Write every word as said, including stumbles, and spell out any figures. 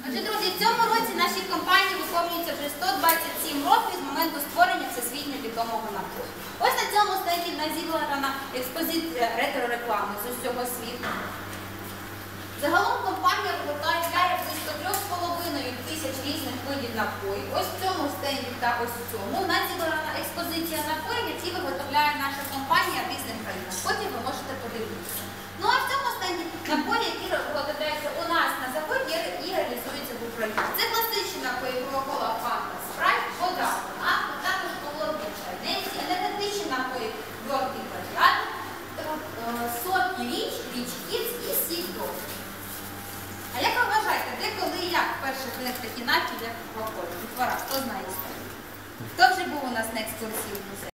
Отже, друзі, в цьому році нашій компанії виповнюється вже сто двадцять сім років з моменту створення всесвітньо відомого напою. Ось на цьому стенді в нас зібрана експозиція ретро-реклами з усього світу. Загалом компанія виготовляє близько трьох з половиною тисяч різних видів напоїв. Ось в цьому стенді та ось в цьому у нас зібрана експозиція напоїв, які виготовляє наша компанія в різних країнах. Потім ви можете подивитися.